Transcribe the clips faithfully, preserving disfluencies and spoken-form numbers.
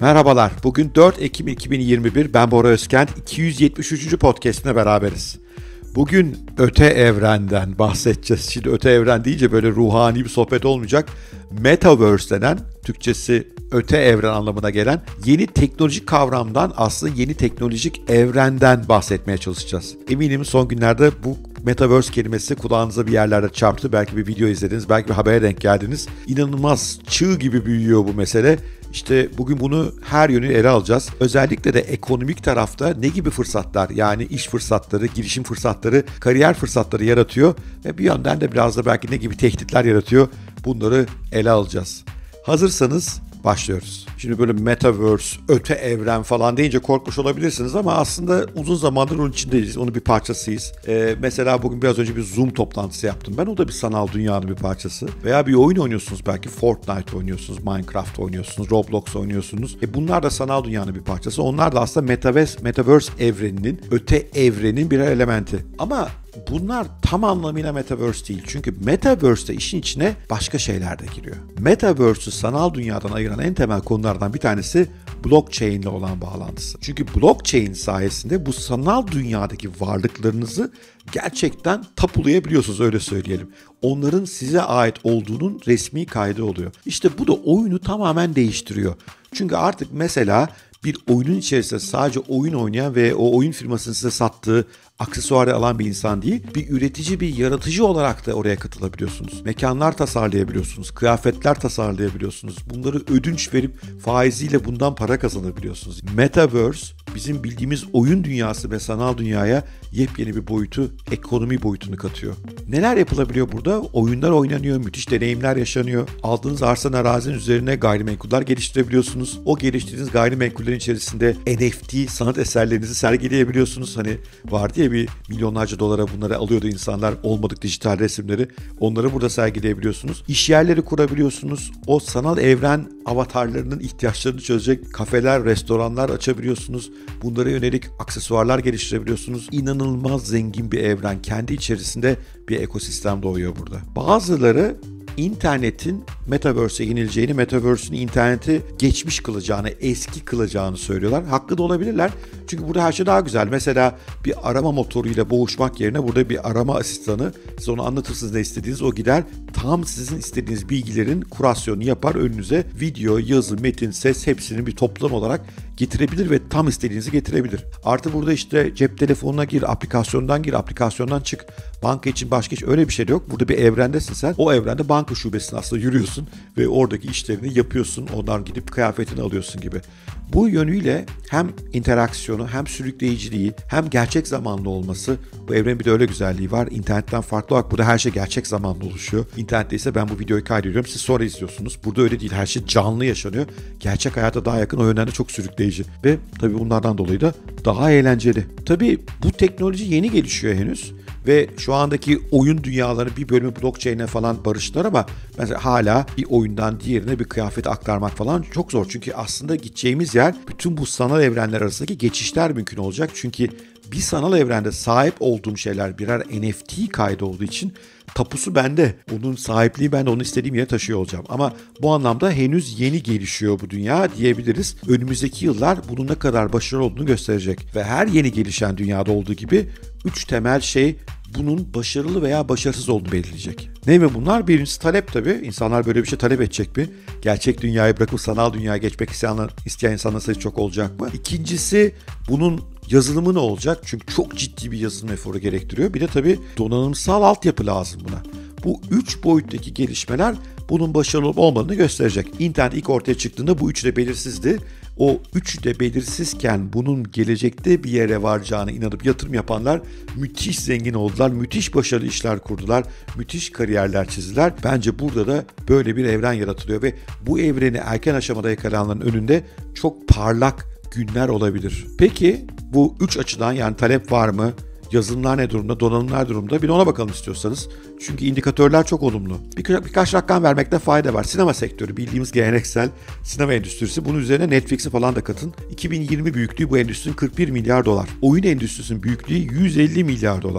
Merhabalar, bugün dört Ekim iki bin yirmi bir, ben Bora Özkent, iki yüz yetmiş üçüncü podcast'ine beraberiz. Bugün öte evrenden bahsedeceğiz. Şimdi öte evren deyince böyle ruhani bir sohbet olmayacak. Metaverse denen, Türkçesi öte evren anlamına gelen yeni teknolojik kavramdan, aslında yeni teknolojik evrenden bahsetmeye çalışacağız. Eminim son günlerde bu Metaverse kelimesi kulağınıza bir yerlerde çarptı. Belki bir video izlediniz, belki bir habere denk geldiniz. İnanılmaz çığ gibi büyüyor bu mesele. İşte bugün bunu her yönü ele alacağız. Özellikle de ekonomik tarafta ne gibi fırsatlar, yani iş fırsatları, girişim fırsatları, kariyer fırsatları yaratıyor ve bir yönden de biraz da belki ne gibi tehditler yaratıyor, bunları ele alacağız. Hazırsanız başlıyoruz. Şimdi böyle Metaverse, öte evren falan deyince korkmuş olabilirsiniz ama aslında uzun zamandır onun içindeyiz, onun bir parçasıyız. Ee, mesela bugün biraz önce bir Zoom toplantısı yaptım ben, o da bir sanal dünyanın bir parçası. Veya bir oyun oynuyorsunuz, belki Fortnite oynuyorsunuz, Minecraft oynuyorsunuz, Roblox oynuyorsunuz. E bunlar da sanal dünyanın bir parçası. Onlar da aslında Metaverse, Metaverse evreninin, öte evrenin birer elementi. Ama bunlar tam anlamıyla Metaverse değil. Çünkü Metaverse'de işin içine başka şeyler de giriyor. Metaverse'ü sanal dünyadan ayıran en temel konulardan bir tanesi blockchain ile olan bağlantısı. Çünkü blockchain sayesinde bu sanal dünyadaki varlıklarınızı gerçekten tapulayabiliyorsunuz, öyle söyleyelim. Onların size ait olduğunun resmi kaydı oluyor. İşte bu da oyunu tamamen değiştiriyor. Çünkü artık mesela bir oyunun içerisinde sadece oyun oynayan ve o oyun firmasının size sattığı aksesuarı alan bir insan değil, bir üretici, bir yaratıcı olarak da oraya katılabiliyorsunuz. Mekanlar tasarlayabiliyorsunuz, kıyafetler tasarlayabiliyorsunuz. Bunları ödünç verip faiziyle bundan para kazanabiliyorsunuz. Metaverse, bizim bildiğimiz oyun dünyası ve sanal dünyaya yepyeni bir boyutu, ekonomi boyutunu katıyor. Neler yapılabiliyor burada? Oyunlar oynanıyor, müthiş deneyimler yaşanıyor. Aldığınız arsanın, arazinin üzerine gayrimenkuller geliştirebiliyorsunuz. O geliştirdiğiniz gayrimenkullerin içerisinde N F T sanat eserlerinizi sergileyebiliyorsunuz. Hani vardı ya, bir milyonlarca dolara bunları alıyordu insanlar, olmadık dijital resimleri. Onları burada sergileyebiliyorsunuz. İş yerleri kurabiliyorsunuz. O sanal evren avatarlarının ihtiyaçlarını çözecek kafeler, restoranlar açabiliyorsunuz. Bunlara yönelik aksesuarlar geliştirebiliyorsunuz. İnanılmaz zengin bir evren. Kendi içerisinde bir ekosistem doğuyor burada. Bazıları İnternetin Metaverse'e yenileceğini, Metaverse'ün interneti geçmiş kılacağını, eski kılacağını söylüyorlar. Haklı da olabilirler. Çünkü burada her şey daha güzel. Mesela bir arama motoruyla boğuşmak yerine burada bir arama asistanı, siz onu anlatırsınız ne istediğiniz, o gider tam sizin istediğiniz bilgilerin kurasyonunu yapar, önünüze video, yazı, metin, ses hepsini bir toplam olarak getirebilir ve tam istediğinizi getirebilir. Artı burada işte cep telefonuna gir, aplikasyondan gir, aplikasyondan çık. Banka için başka hiç öyle bir şey de yok. Burada bir evrendesin sen. O evrende banka şubesine aslında yürüyorsun ve oradaki işlerini yapıyorsun. Ondan gidip kıyafetini alıyorsun gibi. Bu yönüyle hem interaksiyonu, hem sürükleyiciliği, hem gerçek zamanlı olması, bu evrenin bir de öyle güzelliği var. İnternetten farklı olarak burada her şey gerçek zamanlı oluşuyor. İnternette ise ben bu videoyu kaydediyorum, siz sonra izliyorsunuz. Burada öyle değil, her şey canlı yaşanıyor. Gerçek hayata daha yakın, o yönden de çok sürükleyici. Ve tabii bunlardan dolayı da daha eğlenceli. Tabii bu teknoloji yeni gelişiyor henüz. Ve şu andaki oyun dünyaları bir bölümü blockchain'e falan barıştılar ama mesela hala bir oyundan diğerine bir kıyafeti aktarmak falan çok zor. Çünkü aslında gideceğimiz yer, bütün bu sanal evrenler arasındaki geçişler mümkün olacak. Çünkü bir sanal evrende sahip olduğum şeyler birer N F T kaydı olduğu için tapusu bende. Onun sahipliği ben de onu istediğim yere taşıyor olacağım. Ama bu anlamda henüz yeni gelişiyor bu dünya diyebiliriz. Önümüzdeki yıllar bunun ne kadar başarılı olduğunu gösterecek. Ve her yeni gelişen dünyada olduğu gibi üç temel şey bunun başarılı veya başarısız olduğunu belirleyecek. Ne mi bunlar? Birincisi talep tabii. İnsanlar böyle bir şey talep edecek mi? Gerçek dünyayı bırakıp sanal dünyaya geçmek isteyen, isteyen insanlar sayısı çok olacak mı? İkincisi, bunun yazılımı ne olacak? Çünkü çok ciddi bir yazılım eforu gerektiriyor. Bir de tabii donanımsal altyapı lazım buna. Bu üç boyuttaki gelişmeler bunun başarılı olup olmadığını gösterecek. İnternet ilk ortaya çıktığında bu üçü de belirsizdi. O üçü de belirsizken bunun gelecekte bir yere varacağına inanıp yatırım yapanlar müthiş zengin oldular, müthiş başarılı işler kurdular, müthiş kariyerler çizdiler. Bence burada da böyle bir evren yaratılıyor ve bu evreni erken aşamada yakalananların önünde çok parlak günler olabilir. Peki bu üç açıdan, yani talep var mı? Yazılımlar ne durumda, donanımlar durumda? Bir de ona bakalım istiyorsanız. Çünkü indikatörler çok olumlu. Bir, birkaç rakam vermekte fayda var. Sinema sektörü, bildiğimiz geleneksel sinema endüstrisi. Bunun üzerine Netflix'i falan da katın. iki bin yirmi büyüklüğü bu endüstrinin kırk bir milyar dolar. Oyun endüstrisinin büyüklüğü yüz elli milyar dolar.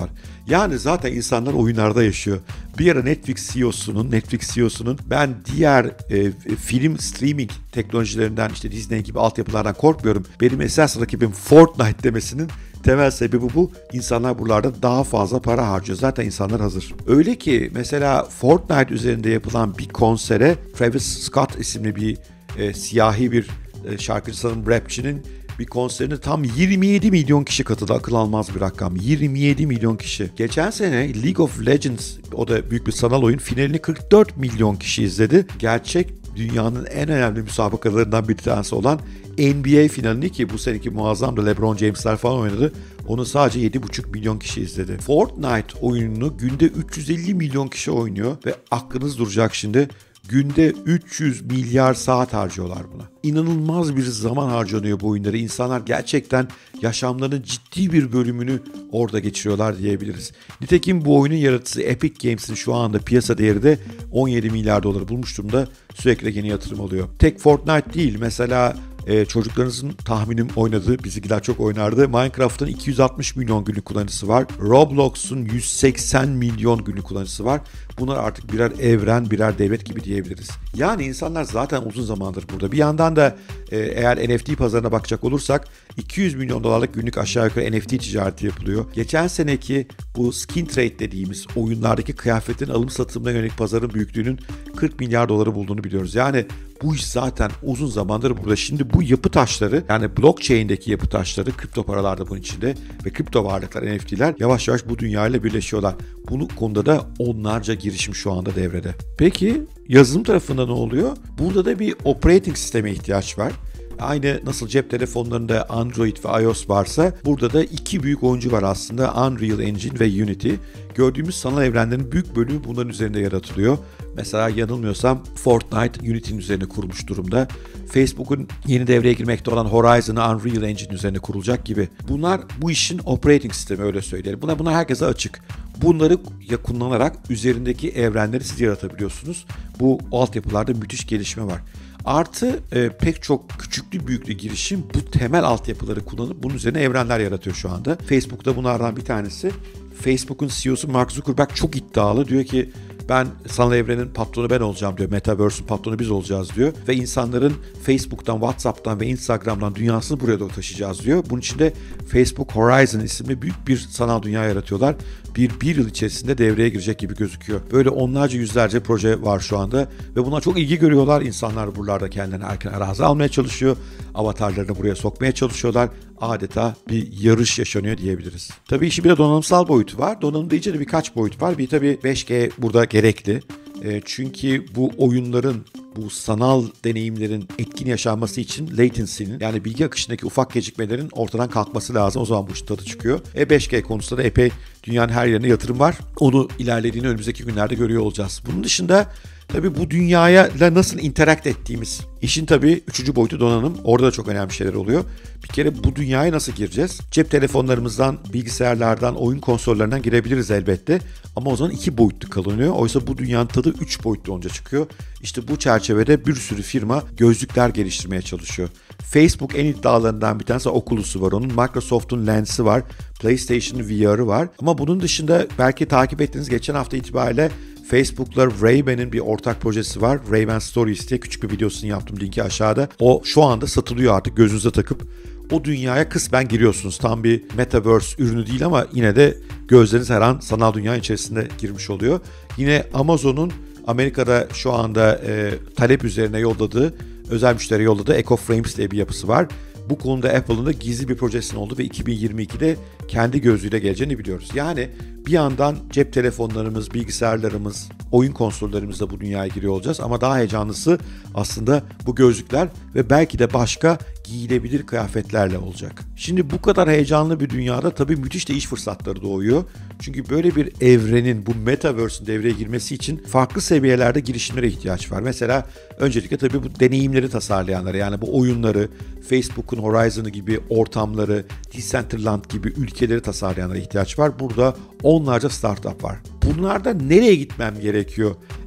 Yani zaten insanlar oyunlarda yaşıyor. Bir ara Netflix C E O'sunun, Netflix C E O'sunun ben diğer e, film streaming teknolojilerinden işte Disney gibi altyapılardan korkmuyorum. Benim esas rakibim Fortnite demesinin temel sebebi bu. İnsanlar buralarda daha fazla para harcıyor. Zaten insanlar hazır. Öyle ki mesela Fortnite üzerinde yapılan bir konsere Travis Scott isimli bir e, siyahi bir e, şarkıcı sanırım rapçinin bir konserine tam yirmi yedi milyon kişi katıldı. Akıl almaz bir rakam. yirmi yedi milyon kişi. Geçen sene League of Legends, o da büyük bir sanal oyun, finalini kırk dört milyon kişi izledi. Gerçek dünyanın en önemli müsabakalarından bir tanesi olan N B A finalini, ki bu seneki muazzam da LeBron James'ler falan oynadı, onu sadece yedi buçuk milyon kişi izledi. Fortnite oyununu günde üç yüz elli milyon kişi oynuyor ve aklınız duracak şimdi. Günde üç yüz milyar saat harcıyorlar buna. İnanılmaz bir zaman harcanıyor bu oyunlara. İnsanlar gerçekten yaşamlarının ciddi bir bölümünü orada geçiriyorlar diyebiliriz. Nitekim bu oyunun yaratıcısı Epic Games'in şu anda piyasa değeri de on yedi milyar doları bulmuş durumda. Sürekli yeni yatırım oluyor. Tek Fortnite değil, mesela Ee, çocuklarınızın tahminim oynadığı, bizimkiler çok oynardı, Minecraft'ın iki yüz altmış milyon günlük kullanıcısı var. Roblox'un yüz seksen milyon günlük kullanıcısı var. Bunlar artık birer evren, birer devlet gibi diyebiliriz. Yani insanlar zaten uzun zamandır burada. Bir yandan da e, eğer N F T pazarına bakacak olursak iki yüz milyon dolarlık günlük aşağı yukarı N F T ticareti yapılıyor. Geçen seneki bu skin trade dediğimiz oyunlardaki kıyafetin alım satımına yönelik pazarın büyüklüğünün kırk milyar doları bulduğunu biliyoruz. Yani bu iş zaten uzun zamandır burada. Şimdi bu yapı taşları, yani blockchain'deki yapı taşları, kripto paralar da bunun içinde ve kripto varlıklar, N F T'ler yavaş yavaş bu dünyayla birleşiyorlar. Bu konuda da onlarca girişim şu anda devrede. Peki yazılım tarafında ne oluyor? Burada da bir operating sisteme ihtiyaç var. Aynı nasıl cep telefonlarında Android ve iOS varsa burada da iki büyük oyuncu var aslında, Unreal Engine ve Unity. Gördüğümüz sanal evrenlerin büyük bölümü bunların üzerinde yaratılıyor. Mesela yanılmıyorsam Fortnite Unity'nin üzerine kurulmuş durumda. Facebook'un yeni devreye girmekte olan Horizon'ı Unreal Engine üzerine kurulacak gibi. Bunlar bu işin operating sistemi, öyle söyleyelim. Buna, buna herkese açık. Bunları kullanarak üzerindeki evrenleri siz yaratabiliyorsunuz. Bu altyapılarda müthiş gelişme var. Artı e, pek çok küçüklü büyüklü girişim bu temel altyapıları kullanıp bunun üzerine evrenler yaratıyor şu anda. Facebook'ta bunlardan bir tanesi. Facebook'un C E O'su Mark Zuckerberg çok iddialı. Diyor ki ben sanal evrenin patronu ben olacağım diyor. Metaverse'ün patronu biz olacağız diyor. Ve insanların Facebook'tan, WhatsApp'tan ve Instagram'dan dünyasını buraya doğru taşıyacağız diyor. Bunun için de Facebook Horizon isimli büyük bir sanal dünya yaratıyorlar. Bir, bir yıl içerisinde devreye girecek gibi gözüküyor. Böyle onlarca yüzlerce proje var şu anda ve buna çok ilgi görüyorlar. İnsanlar buralarda kendilerine erken arazi almaya çalışıyor. Avatarlarını buraya sokmaya çalışıyorlar. Adeta bir yarış yaşanıyor diyebiliriz. Tabii işin bir de donanımsal boyutu var. Donanım deyince de birkaç boyut var. Bir tabii beş G burada gerekli. E, çünkü bu oyunların, bu sanal deneyimlerin etkin yaşanması için latency'nin, yani bilgi akışındaki ufak gecikmelerin ortadan kalkması lazım. O zaman bu işin tadı çıkıyor. E beş G konusunda da epey dünyanın her yerine yatırım var. Onu ilerlediğini önümüzdeki günlerde görüyor olacağız. Bunun dışında tabii bu dünyayla nasıl interact ettiğimiz, işin tabii üçüncü boyutu donanım. Orada da çok önemli şeyler oluyor. Bir kere bu dünyaya nasıl gireceğiz? Cep telefonlarımızdan, bilgisayarlardan, oyun konsollarından girebiliriz elbette. Ama o zaman iki boyutlu kalınıyor. Oysa bu dünyanın tadı üç boyutlu olunca çıkıyor. İşte bu çerçevede bir sürü firma gözlükler geliştirmeye çalışıyor. Facebook en iddialarından bir tanesi Oculus'u var onun. Microsoft'un Lens'i var. PlayStation'ın V R'ı var. Ama bunun dışında belki takip ettiğiniz geçen hafta itibariyle Facebook'la Ray-Ban'in bir ortak projesi var. Ray-Ban Stories diye küçük bir videosunu yaptım, linki aşağıda. O şu anda satılıyor artık, gözünüze takıp o dünyaya kısmen giriyorsunuz. Tam bir Metaverse ürünü değil ama yine de gözleriniz her an sanal dünya içerisinde girmiş oluyor. Yine Amazon'un Amerika'da şu anda e, talep üzerine yolladığı, özel müşteri yolladığı Echo Frames diye bir yapısı var. Bu konuda Apple'ın da gizli bir projesinin olduğu ve iki bin yirmi ikide kendi gözüyle geleceğini biliyoruz. Yani bir yandan cep telefonlarımız, bilgisayarlarımız, oyun konsollarımız da bu dünyaya giriyor olacağız. Ama daha heyecanlısı aslında bu gözlükler ve belki de başka giyilebilir kıyafetlerle olacak. Şimdi bu kadar heyecanlı bir dünyada tabii müthiş de iş fırsatları doğuyor. Çünkü böyle bir evrenin, bu Metaverse'ün devreye girmesi için farklı seviyelerde girişimlere ihtiyaç var. Mesela öncelikle tabii bu deneyimleri tasarlayanlara, yani bu oyunları, Facebook'un Horizon'ı gibi ortamları, Decentraland gibi ülkeleri tasarlayanlara ihtiyaç var. Burada onlarca startup var. Bunlarda nereye gitmem gerekiyor?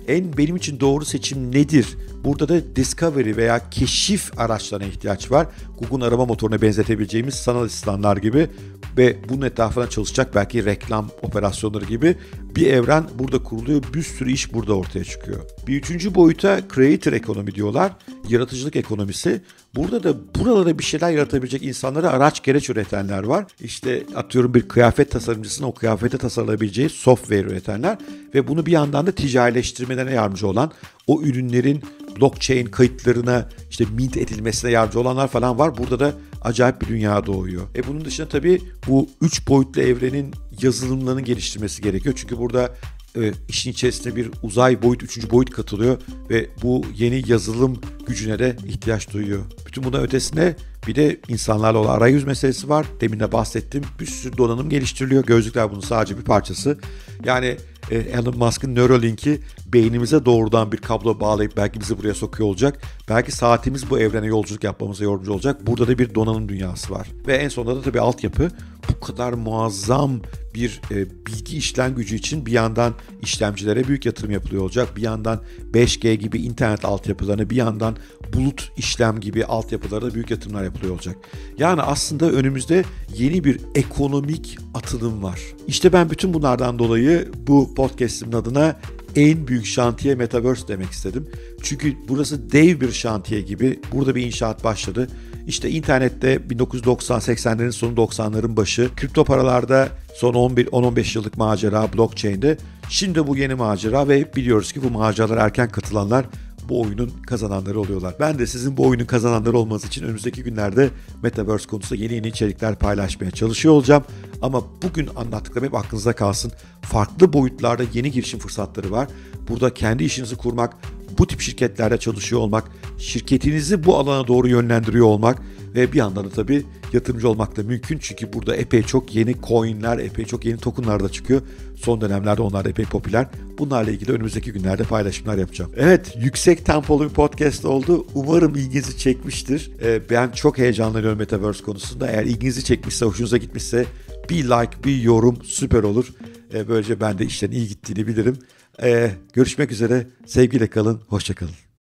en benim için doğru seçim nedir? Burada da discovery veya keşif araçlarına ihtiyaç var. Google'un arama motoruna benzetebileceğimiz sanal asistanlar gibi ve bunun etrafına çalışacak belki reklam operasyonları gibi bir evren burada kuruluyor. Bir sürü iş burada ortaya çıkıyor. Bir üçüncü boyuta creator ekonomi diyorlar. Yaratıcılık ekonomisi. Burada da buralara bir şeyler yaratabilecek insanlara araç gereç üretenler var. İşte atıyorum bir kıyafet tasarımcısına o kıyafeti tasarlayabileceği software üretenler ve bunu bir yandan da ticarileştirmelerine yardımcı olan, o ürünlerin blockchain kayıtlarına işte mint edilmesine yardımcı olanlar falan var. Burada da acayip bir dünya doğuyor. E bunun dışında tabii bu üç boyutlu evrenin yazılımlarını geliştirmesi gerekiyor. Çünkü burada e, işin içerisinde bir uzay boyut, üçüncü boyut katılıyor ve bu yeni yazılım gücüne de ihtiyaç duyuyor. Bütün bundan ötesine bir de insanlarla olan arayüz meselesi var. Demin de bahsettim. Bir sürü donanım geliştiriliyor. Gözlükler bunun sadece bir parçası. Yani e, Elon Musk'ın Neuralink'i beynimize doğrudan bir kablo bağlayıp belki bizi buraya sokuyor olacak. Belki saatimiz bu evrene yolculuk yapmamıza yardımcı olacak. Burada da bir donanım dünyası var. Ve en sonunda da tabii altyapı. Bu kadar muazzam bir e, bilgi işlem gücü için bir yandan işlemcilere büyük yatırım yapılıyor olacak. Bir yandan beş G gibi internet altyapılarına, bir yandan bulut işlem gibi altyapılara büyük yatırımlar yapılıyor olacak. Yani aslında önümüzde yeni bir ekonomik atılım var. İşte ben bütün bunlardan dolayı bu podcast'imin adına en büyük şantiye Metaverse demek istedim. Çünkü burası dev bir şantiye gibi. Burada bir inşaat başladı. İşte internette bin dokuz yüz doksan seksenlerin sonu doksanların başı, kripto paralarda son on bir on on beş yıllık macera, blockchain'de. Şimdi bu yeni macera ve biliyoruz ki bu maceralara erken katılanlar bu oyunun kazananları oluyorlar. Ben de sizin bu oyunun kazananları olmanız için önümüzdeki günlerde Metaverse konusunda yeni yeni içerikler paylaşmaya çalışıyor olacağım. Ama bugün anlattıklarım hep aklınızda kalsın. Farklı boyutlarda yeni girişim fırsatları var. Burada kendi işinizi kurmak, bu tip şirketlerde çalışıyor olmak, şirketinizi bu alana doğru yönlendiriyor olmak ve bir yandan da tabii yatırımcı olmak da mümkün. Çünkü burada epey çok yeni coinler, epey çok yeni tokenlar da çıkıyor. Son dönemlerde onlar da epey popüler. Bunlarla ilgili önümüzdeki günlerde paylaşımlar yapacağım. Evet, yüksek tempolu bir podcast oldu. Umarım ilginizi çekmiştir. Ee, ben çok heyecanlanıyorum Metaverse konusunda. Eğer ilginizi çekmişse, hoşunuza gitmişse bir like, bir yorum süper olur. Ee, böylece ben de işlerin iyi gittiğini bilirim. Ee, görüşmek üzere. Sevgiyle kalın. Hoşça kalın.